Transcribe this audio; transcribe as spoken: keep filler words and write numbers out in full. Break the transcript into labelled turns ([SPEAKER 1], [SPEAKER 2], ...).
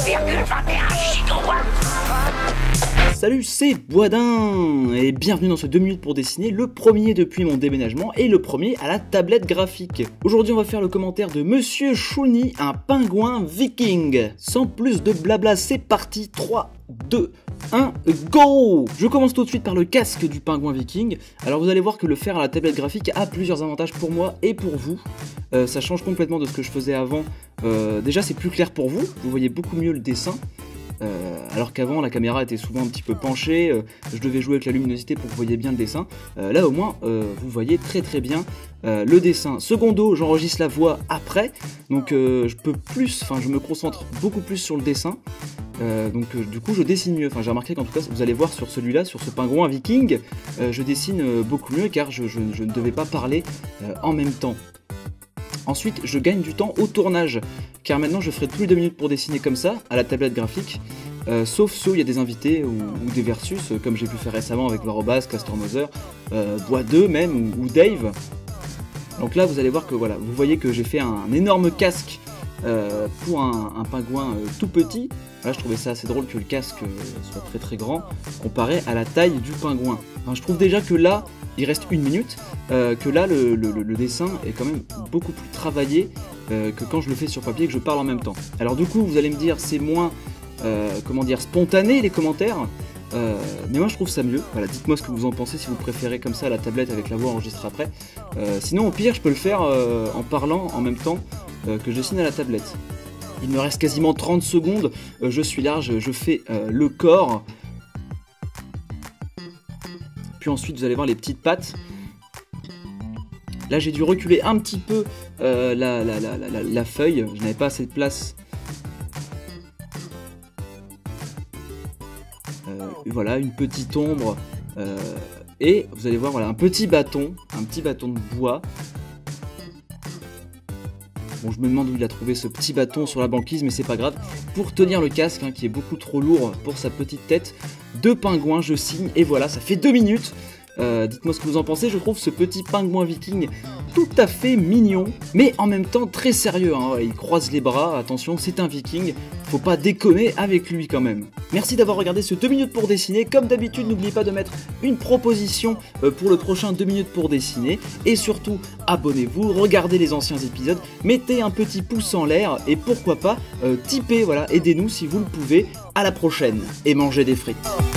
[SPEAKER 1] virgule vingt et un gigawatts.
[SPEAKER 2] Salut, c'est Boisdin et bienvenue dans ce deux minutes pour dessiner, le premier depuis mon déménagement et le premier à la tablette graphique. Aujourd'hui on va faire le commentaire de Monsieur Chouni, un pingouin viking. Sans plus de blabla, c'est parti, trois, deux, un, go! Je commence tout de suite par le casque du pingouin viking. Alors vous allez voir que le faire à la tablette graphique a plusieurs avantages pour moi et pour vous. Euh, ça change complètement de ce que je faisais avant. Euh, déjà c'est plus clair pour vous, vous voyez beaucoup mieux le dessin. Euh, alors qu'avant la caméra était souvent un petit peu penchée, euh, je devais jouer avec la luminosité pour que vous voyez bien le dessin. Euh, là au moins euh, vous voyez très très bien euh, le dessin. Secondo, j'enregistre la voix après, donc euh, je peux plus, enfin je me concentre beaucoup plus sur le dessin. Euh, donc euh, du coup je dessine mieux. Enfin j'ai remarqué qu'en tout cas vous allez voir sur celui-là, sur ce pingouin viking, euh, je dessine euh, beaucoup mieux car je, je, je ne devais pas parler euh, en même temps. Ensuite, je gagne du temps au tournage, car maintenant je ferai tous les deux minutes pour dessiner comme ça, à la tablette graphique, euh, sauf ceux où il y a des invités ou, ou des versus, euh, comme j'ai pu faire récemment avec Varobas, Castor Mother, euh, Bois deux même, ou, ou Dave. Donc là, vous allez voir que voilà, vous voyez que j'ai fait un, un énorme casque euh, pour un, un pingouin euh, tout petit. Là, je trouvais ça assez drôle que le casque euh, soit très très grand, comparé à la taille du pingouin. Enfin, je trouve déjà que là, il reste une minute, euh, que là le, le, le dessin est quand même beaucoup plus travaillé euh, que quand je le fais sur papier et que je parle en même temps. Alors du coup vous allez me dire c'est moins euh, comment dire spontané les commentaires, euh, mais moi je trouve ça mieux. Voilà, dites-moi ce que vous en pensez, si vous préférez comme ça la tablette avec la voix enregistrée après. Euh, sinon au pire je peux le faire euh, en parlant en même temps euh, que je dessine à la tablette. Il me reste quasiment trente secondes, euh, je suis large, je fais euh, le corps. Puis ensuite vous allez voir les petites pattes. Là j'ai dû reculer un petit peu euh, la, la, la, la, la feuille, je n'avais pas assez de place. Euh, voilà, une petite ombre. Euh, et vous allez voir voilà, un petit bâton, un petit bâton de bois. Bon, je me demande où il a trouvé ce petit bâton sur la banquise, mais c'est pas grave. Pour tenir le casque, hein, qui est beaucoup trop lourd pour sa petite tête, deux pingouins, je signe, et voilà, ça fait deux minutes. Euh, dites-moi ce que vous en pensez, je trouve ce petit pingouin viking tout à fait mignon, mais en même temps très sérieux, hein. Il croise les bras, attention, c'est un viking, faut pas déconner avec lui quand même. Merci d'avoir regardé ce deux minutes pour dessiner, comme d'habitude n'oubliez pas de mettre une proposition pour le prochain deux minutes pour dessiner, et surtout abonnez-vous, regardez les anciens épisodes, mettez un petit pouce en l'air, et pourquoi pas, euh, tipez, voilà, aidez-nous si vous le pouvez, à la prochaine, et mangez des frites.